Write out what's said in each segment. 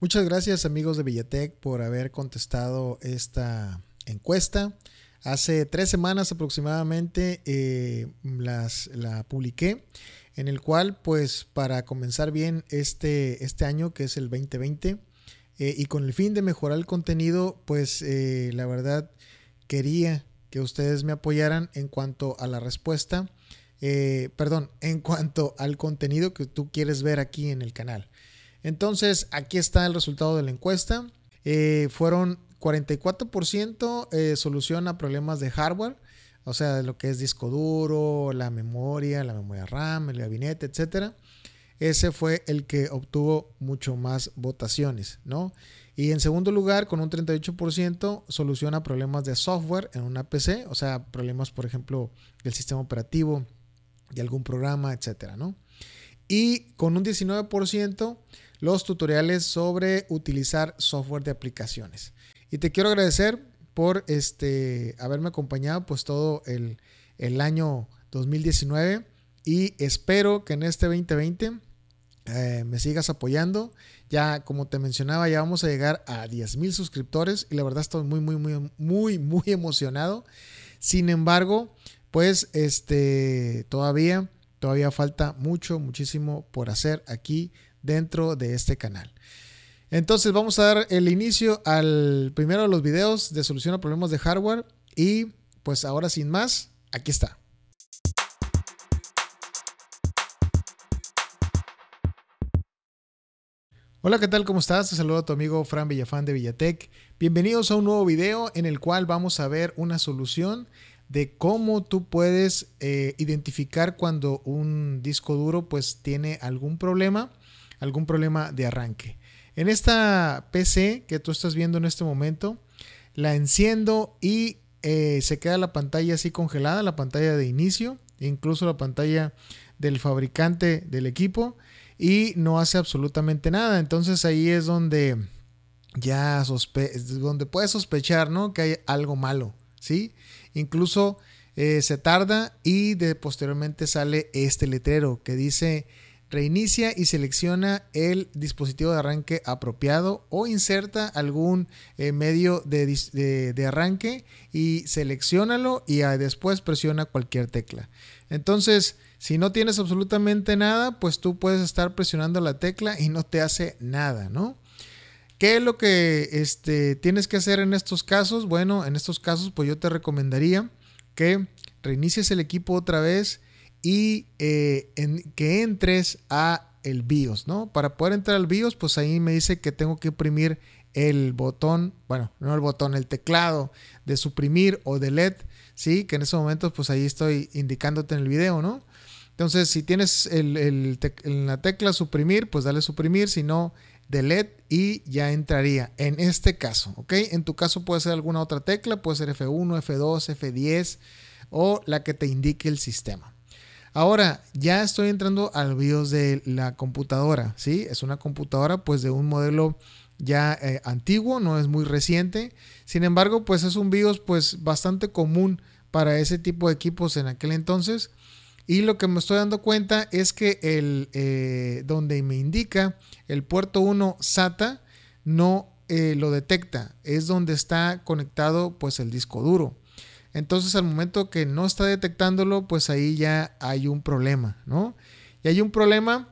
Muchas gracias amigos de Villatech por haber contestado esta encuesta. Hace 3 semanas aproximadamente la publiqué, en el cual pues para comenzar bien este año que es el 2020 y con el fin de mejorar el contenido, pues la verdad quería que ustedes me apoyaran en cuanto a la respuesta, en cuanto al contenido que tú quieres ver aquí en el canal. Entonces, aquí está el resultado de la encuesta. Fueron 44% soluciona problemas de hardware, o sea, de lo que es disco duro, la memoria RAM, el gabinete, etcétera. Ese fue el que obtuvo mucho más votaciones, ¿no? Y en segundo lugar, con un 38%, soluciona problemas de software en una PC, o sea, problemas, por ejemplo, del sistema operativo, de algún programa, etcétera, ¿no? Y con un 19%, los tutoriales sobre utilizar software de aplicaciones. Y te quiero agradecer por haberme acompañado pues todo el año 2019 y espero que en este 2020 me sigas apoyando. Ya como te mencionaba, ya vamos a llegar a 10,000 suscriptores y la verdad estoy muy emocionado. Sin embargo, pues todavía falta muchísimo por hacer aquí dentro de este canal. Entonces vamos a dar el inicio al primero de los videos de solución a problemas de hardware y pues ahora sin más, aquí está. Hola, ¿qué tal? ¿Cómo estás? Te saludo a tu amigo Fran Villafán de Villatech. Bienvenidos a un nuevo video en el cual vamos a ver una solución de cómo tú puedes identificar cuando un disco duro pues tiene algún problema de arranque. En esta PC que tú estás viendo en este momento, la enciendo y se queda la pantalla así congelada, la pantalla de inicio, incluso la pantalla del fabricante del equipo, y no hace absolutamente nada. Entonces ahí es donde donde puedes sospechar, ¿no?, que hay algo malo, ¿sí? Incluso se tarda y posteriormente sale este letrero que dice: reinicia y selecciona el dispositivo de arranque apropiado, o inserta algún medio de arranque y selecciónalo y después presiona cualquier tecla. Entonces, si no tienes absolutamente nada, pues tú puedes estar presionando la tecla y no te hace nada, ¿no? ¿Qué es lo que tienes que hacer en estos casos? Bueno, en estos casos pues yo te recomendaría que reinicies el equipo otra vez y que entres a el BIOS, ¿no? Para poder entrar al BIOS, pues ahí me dice que tengo que oprimir el botón, bueno, no el botón, el teclado de suprimir o delete, ¿sí? Que en ese momento pues ahí estoy indicándote en el video, ¿no? Entonces, si tienes la tecla suprimir, pues dale suprimir, si no, delete y ya entraría en este caso, ¿ok? En tu caso puede ser alguna otra tecla, puede ser F1, F2, F10 o la que te indique el sistema. Ahora, ya estoy entrando al BIOS de la computadora, ¿sí? Es una computadora pues de un modelo ya antiguo, no es muy reciente. Sin embargo, pues es un BIOS pues bastante común para ese tipo de equipos en aquel entonces. Y lo que me estoy dando cuenta es que donde me indica el puerto 1 SATA no lo detecta. Es donde está conectado pues el disco duro. Entonces al momento que no está detectándolo, pues ahí ya hay un problema, ¿no? Y hay un problema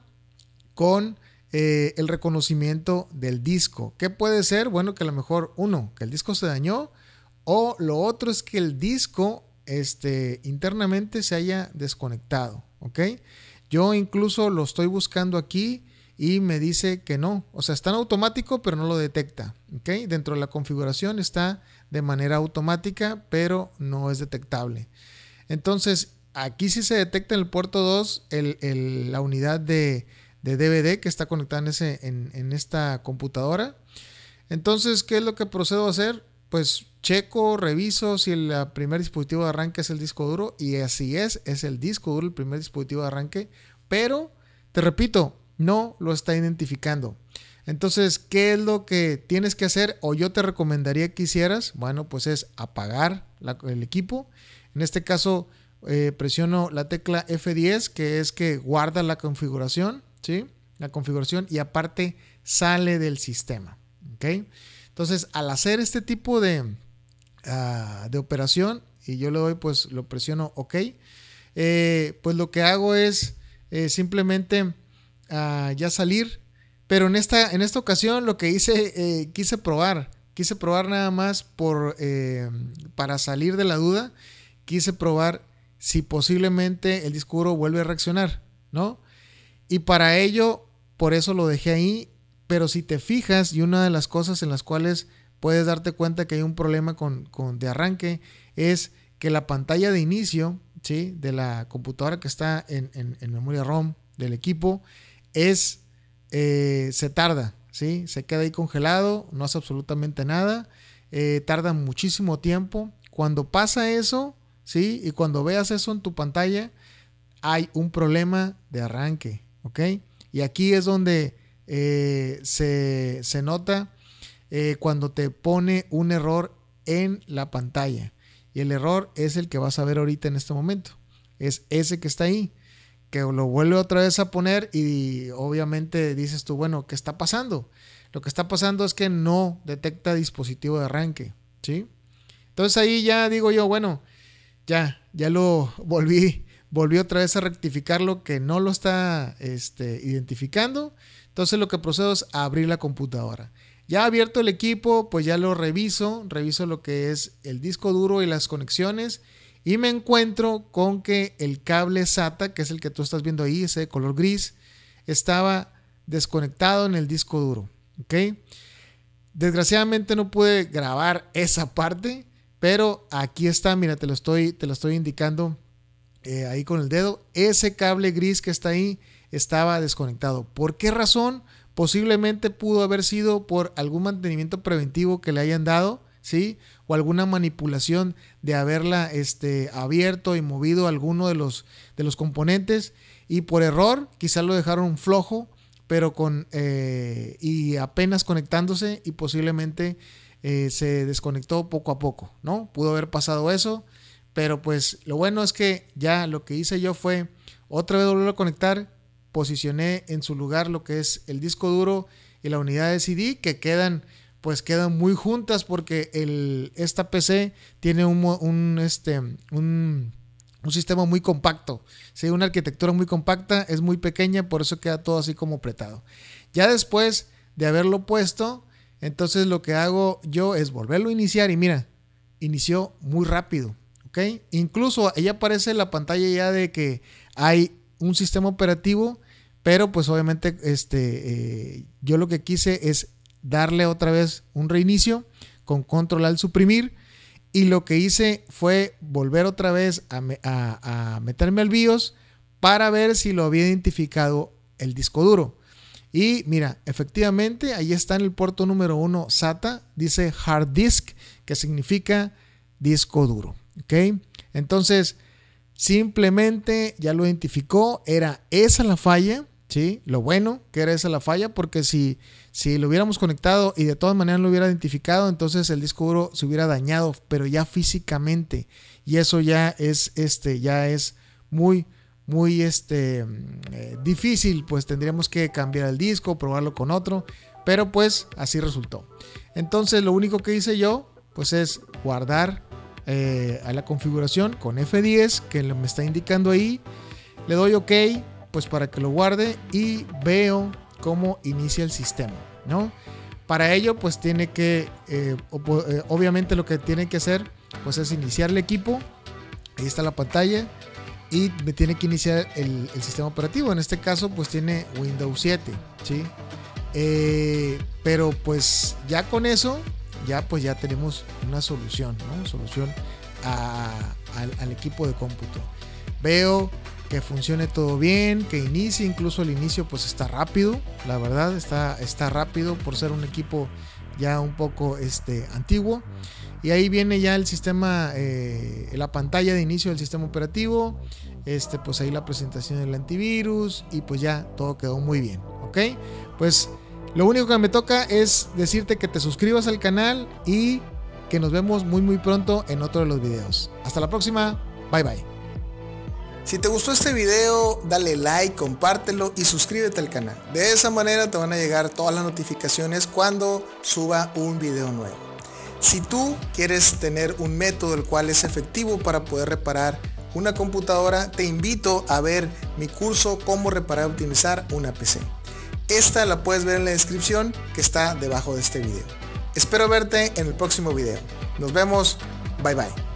con el reconocimiento del disco. ¿Qué puede ser? Bueno, que a lo mejor que el disco se dañó, o lo otro es que el disco internamente se haya desconectado, ¿ok? Yo incluso lo estoy buscando aquí y me dice que no, o sea, está en automático pero no lo detecta, ¿ok? Dentro de la configuración está de manera automática pero no es detectable. Entonces aquí sí se detecta en el puerto 2 la unidad de DVD que está conectada en esta computadora. Entonces, ¿qué es lo que procedo a hacer? Pues checo, reviso si el primer dispositivo de arranque es el disco duro, y así es el disco duro el primer dispositivo de arranque, pero te repito, no lo está identificando. Entonces, ¿qué es lo que tienes que hacer o yo te recomendaría que hicieras? Bueno, pues es apagar el equipo. En este caso, presiono la tecla F10, que es que guarda la configuración, ¿sí? La configuración, y aparte sale del sistema. ¿Ok? Entonces, al hacer este tipo de operación, y yo le doy, pues lo presiono OK, pues lo que hago es simplemente ya salir. Pero en esta ocasión lo que hice, quise probar nada más para salir de la duda. Quise probar si posiblemente el disco duro vuelve a reaccionar, ¿no? Y para ello, por eso lo dejé ahí. Pero si te fijas, y una de las cosas en las cuales puedes darte cuenta que hay un problema de arranque, es que la pantalla de inicio, ¿sí?, de la computadora que está en memoria ROM del equipo, se tarda, ¿sí? Se queda ahí congelado, no hace absolutamente nada, tarda muchísimo tiempo. Cuando pasa eso, ¿sí?, y cuando veas eso en tu pantalla, hay un problema de arranque, ¿ok? Y aquí es donde se nota cuando te pone un error en la pantalla. Y el error es el que vas a ver ahorita en este momento. Es ese que está ahí, que lo vuelve otra vez a poner y obviamente dices tú, bueno, ¿qué está pasando? Lo que está pasando es que no detecta dispositivo de arranque, ¿sí? Entonces ahí ya digo yo, bueno, ya lo volví otra vez a rectificar lo que no lo está identificando. Entonces lo que procedo es abrir la computadora. Ya abierto el equipo, pues ya lo reviso lo que es el disco duro y las conexiones, y me encuentro con que el cable SATA, que es el que tú estás viendo ahí, ese de color gris, estaba desconectado en el disco duro, ¿ok? Desgraciadamente no pude grabar esa parte, pero aquí está, mira, te lo estoy indicando ahí con el dedo. Ese cable gris que está ahí estaba desconectado. ¿Por qué razón? Posiblemente pudo haber sido por algún mantenimiento preventivo que le hayan dado, ¿sí? O alguna manipulación de haberla abierto y movido alguno de los componentes, y por error quizás lo dejaron flojo, pero y apenas conectándose, y posiblemente se desconectó poco a poco, ¿no? Pudo haber pasado eso, pero pues lo bueno es que ya lo que hice yo fue otra vez volver a conectar. Posicioné en su lugar lo que es el disco duro y la unidad de CD, que quedan muy juntas, porque esta PC tiene un sistema muy compacto, ¿sí? Una arquitectura muy compacta, es muy pequeña, por eso queda todo así como apretado. Ya después de haberlo puesto, entonces lo que hago yo es volverlo a iniciar, y mira, inició muy rápido, ¿ok? Incluso ahí aparece la pantalla ya de que hay un sistema operativo, pero pues obviamente yo lo que quise es darle otra vez un reinicio con control al suprimir, y lo que hice fue volver otra vez a meterme al BIOS para ver si lo había identificado el disco duro. Y mira, efectivamente ahí está en el puerto número 1 SATA, dice hard disk, que significa disco duro, ¿ok? Entonces simplemente ya lo identificó, era esa la falla, ¿sí? Lo bueno que era esa la falla, porque si lo hubiéramos conectado y de todas maneras lo hubiera identificado, entonces el disco duro se hubiera dañado, pero ya físicamente, y eso ya es muy difícil, pues tendríamos que cambiar el disco, probarlo con otro, pero pues así resultó. Entonces lo único que hice yo pues es guardar a la configuración con F10 que me está indicando ahí, le doy OK pues para que lo guarde, y veo cómo inicia el sistema, ¿no? Para ello pues tiene que obviamente lo que tiene que hacer pues es iniciar el equipo. Ahí está la pantalla y me tiene que iniciar el sistema operativo. En este caso pues tiene Windows 7, ¿sí? Pero pues ya con eso ya tenemos una solución, ¿no? Solución al equipo de cómputo. Veo que funcione todo bien, que inicie, incluso el inicio pues está rápido, la verdad está rápido por ser un equipo ya un poco antiguo. Y ahí viene ya el sistema, la pantalla de inicio del sistema operativo, pues ahí la presentación del antivirus, y pues ya todo quedó muy bien, ¿ok? Pues lo único que me toca es decirte que te suscribas al canal y que nos vemos muy pronto en otro de los videos. Hasta la próxima, bye bye. Si te gustó este video, dale like, compártelo y suscríbete al canal. De esa manera te van a llegar todas las notificaciones cuando suba un video nuevo. Si tú quieres tener un método el cual es efectivo para poder reparar una computadora, te invito a ver mi curso Cómo reparar y optimizar una PC. Esta la puedes ver en la descripción que está debajo de este video. Espero verte en el próximo video. Nos vemos. Bye bye.